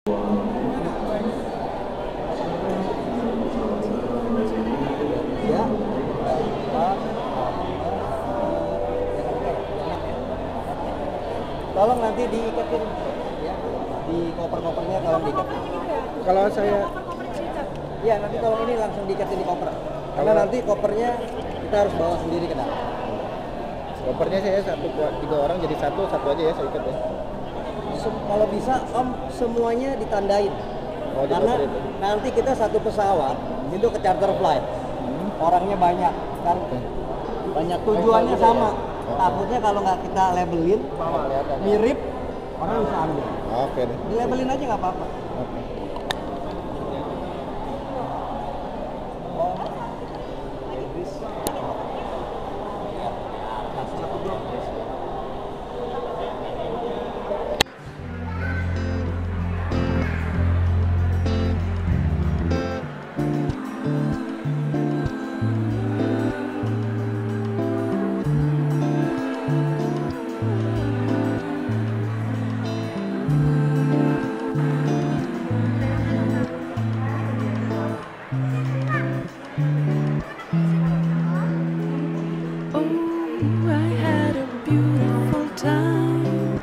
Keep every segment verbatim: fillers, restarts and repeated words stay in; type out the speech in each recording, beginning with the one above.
Ya, Pak. Tolong nanti diiketin ya, di koper-kopernya tolong diiketin. Kalau saya, Iya, nanti tolong ini langsung diiketin di koper. Karena Kalau- nanti kopernya kita harus bawa sendiri ke dalam. kopernya saya satu buat tiga orang jadi satu satu aja ya saya ikat ya. Sem- kalau bisa Om semuanya ditandain. Oh, di Karena koper itu. nanti kita satu pesawat itu ke charter flight. Hmm. Orangnya banyak kan. Banyak tujuannya sama. Takutnya kalau nggak kita labelin Kelihatan. mirip orang bisa ambil. Oke deh. Di labelin aja nggak apa-apa. Oke. Oh, I had a beautiful time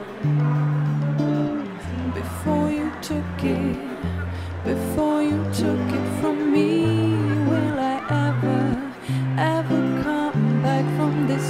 before you took it, before you took it from me. Will I ever, ever come back from this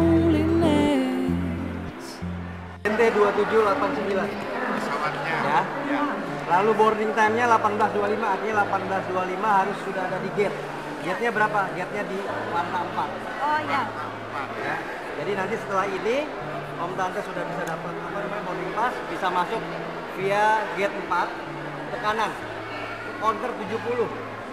loneliness? N T dua tujuh delapan sembilan pesawatnya ya. Lalu boarding time-nya delapan belas dua puluh lima, artinya delapan belas dua puluh lima harus sudah ada di gate. Gate-nya berapa? Gate-nya di lantai empat. Oh ya. Ya. Jadi nanti setelah ini Om Tante sudah bisa dapat apa namanya boarding pass, bisa masuk via gate empat ke kanan. Counter tujuh puluh.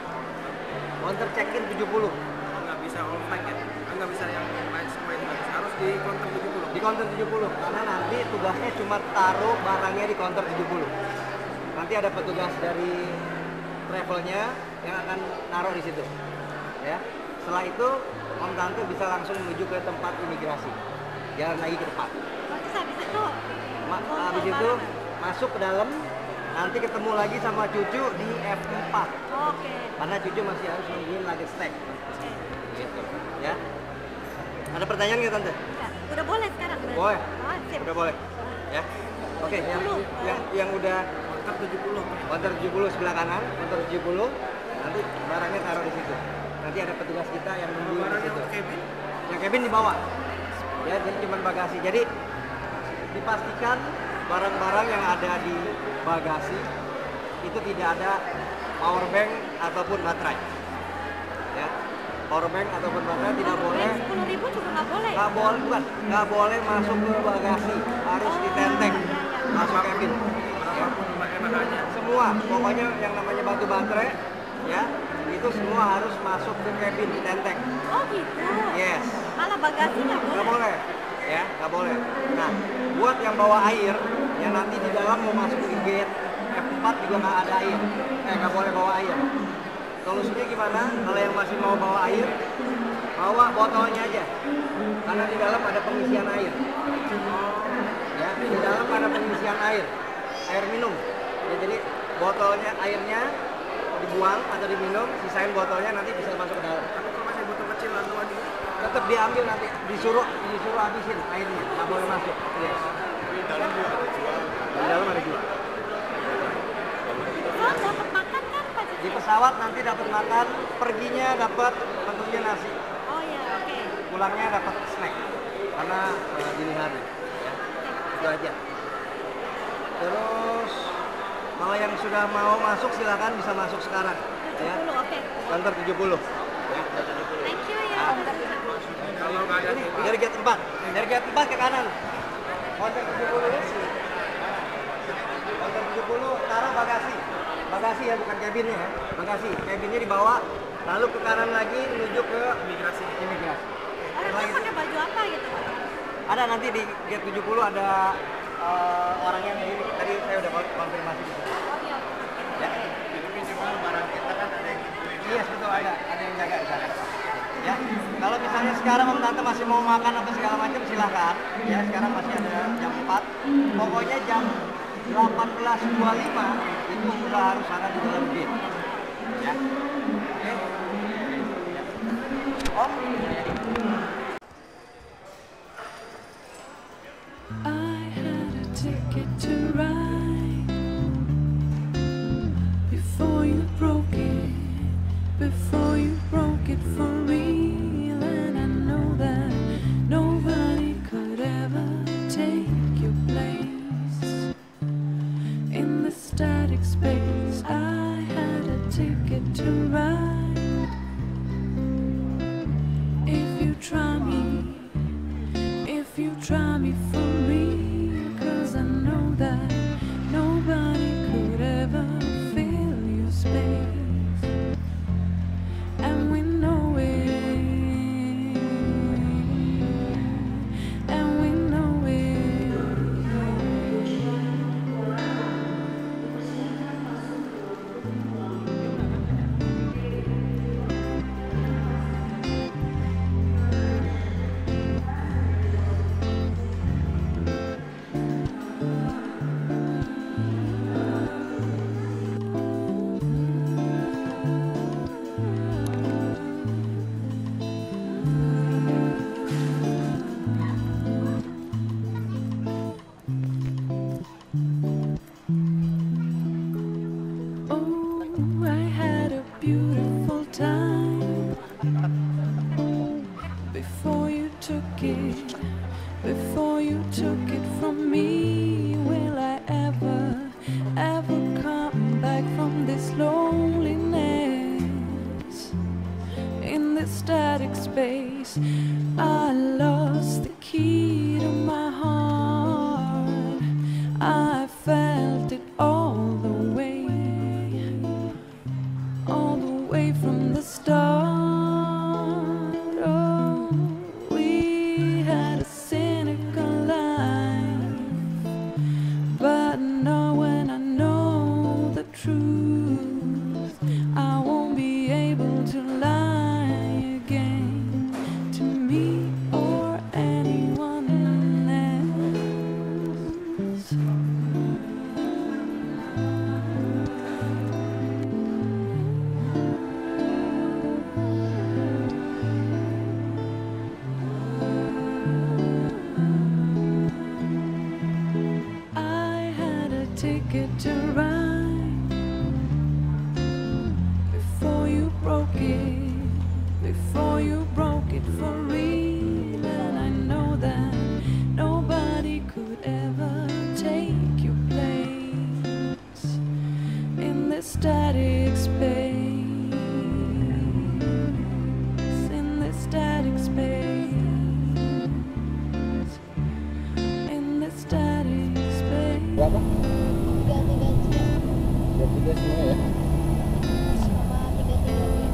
Counter check-in tujuh puluh. nggak bisa all flight ya, nggak bisa yang lain semua itu nggak bisa, harus di counter tujuh puluh. Di counter tujuh puluh karena nanti tugasnya cuma taruh barangnya di counter tujuh puluh. Nanti ada petugas dari travelnya yang akan naruh di situ. Ya. Setelah itu Om Tante bisa langsung menuju ke tempat imigrasi. Jalan lagi ke depan. Terus habis itu Ma habis itu masuk ke dalam, nanti ketemu lagi sama cucu di F empat. Oke. Karena cucu masih harus nungguin luggage tag. Oke. Gitu. Ya. Ada pertanyaan nggak Tante? Ya, udah boleh sekarang berarti? Boleh. Oh, sip. Udah boleh. Ya. Oke, yang, yang yang udah Counter tujuh puluh. counter tujuh puluh sebelah kanan, counter tujuh puluh, nanti barangnya taruh di situ. Nanti ada petugas kita yang nungguin di Barangnya situ. untuk cabin. Yang cabin di bawah. Ya, jadi cuma bagasi. Jadi dipastikan barang-barang yang ada di bagasi itu tidak ada power bank ataupun baterai. Ya. Power bank ataupun baterai tidak boleh. sepuluh ribu juga nggak boleh? Nggak boleh, bukan. Nggak boleh masuk ke bagasi. Harus ditenteng. Masuk cabin. Ya. Pakai bahannya. Semua, pokoknya yang namanya batu baterai, ya, itu semua harus masuk ke cabin ditenteng. Oh gitu? Yes. Malah bagasi nggak boleh? Nggak boleh, ya, nggak boleh. Nah, buat yang bawa air, yang nanti di dalam mau masuk ke gate F empat juga nggak ada air, eh nggak boleh bawa air. Solusinya gimana? Kalau yang masih mau bawa air, bawa botolnya aja, karena di dalam ada pengisian air. Ya, di dalam ada pengisian air, air minum. Ya, jadi botolnya airnya dibuang atau diminum, sisain botolnya nanti bisa masuk ke dalam. Tapi kalau masih botol kecil lalu aja. Tetap diambil nanti, disuruh disuruh habisin airnya, nggak boleh masuk. Yes. Di dalam juga ada jual. Di dalam ada jual. Oh, dapat makan kan Pak? Di pesawat nanti dapat makan, perginya dapat tentunya nasi, Oh ya, oke. pulangnya dapat snack karena uh, dini hari. Ya. Itu aja. Terus kalau yang sudah mau masuk silakan bisa masuk sekarang. Ya. tujuh puluh, oke. Counter tujuh puluh. Ya. Thank you ya. Ah. Kalau nggak ada Ini dari gate empat, dari gate empat ke kanan. Counter tujuh puluh ini. Counter tujuh puluh taruh bagasi. Bagasi ya, bukan cabinnya ya. Bagasi. Cabinnya dibawa, lalu ke kanan lagi menuju ke imigrasi. imigrasi. Orangnya pakai baju apa gitu Pak? Ada nanti di gate tujuh puluh ada uh, orang yang diri. Tadi saya udah konfirmasi di situ. Oh iya. Ya. Jadi minimal barang kita kan ada yang Iya, betul ada. Ada yang jaga di sana. Ya. Kalau misalnya sekarang Om Tante masih mau makan atau segala macam silahkan. Ya, sekarang masih ada jam empat. Pokoknya jam delapan belas dua puluh lima nggak harus ada di dalam gate. Ya. Oke. Om. I had a ticket to ride before you broke it, before you broke it for real, and I know that nobody could ever take your place in the static space. I had a ticket to ride. If you try me, if you try me for real, 'cause I know that nobody could ever fill your space, and we know it, and we know it. Oh, I had a beautiful time before you took it, before you took it from me. Will I ever, ever come back from this loneliness in this static space? I lost the key to my heart. I felt it all the way, all the way from the start. Oh, we had a cynical life, but now when I know the truth, I won't be able to lie again to me or anyone else. I had a ticket to ride before you broke it, before you broke it for real, and I know that nobody could ever take your place in this static space, in this static space, in this static space. Berapa? tiga tiga jam Dua tiga semua ya. selama tiga tiga jam.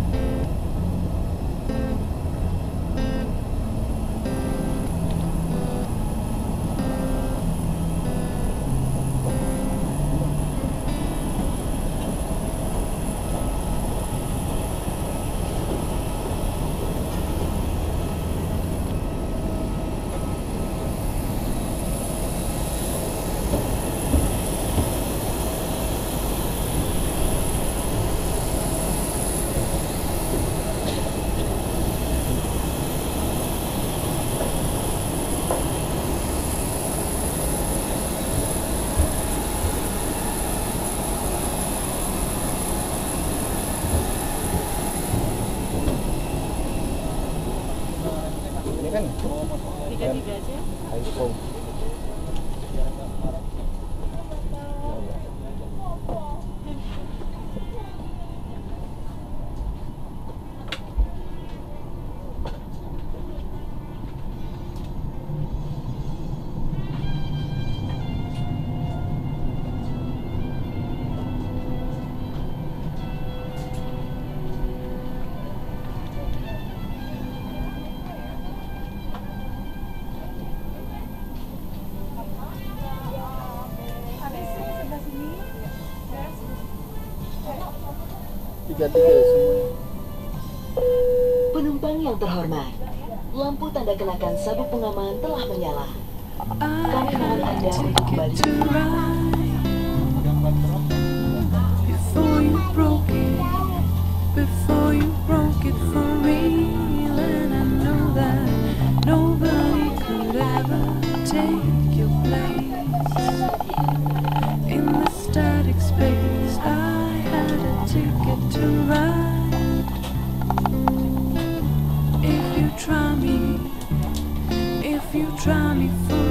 Ini kan tiga tiga jam. iPhone. Tiga tiga semuanya. Penumpang yang terhormat, lampu tanda kenakan sabuk pengaman telah menyala. I Kami mohon had Anda a untuk ticket kembali. to ride Gambar berapa? take your place. In the static space, I had a ticket to ride. If you try me, if you try me for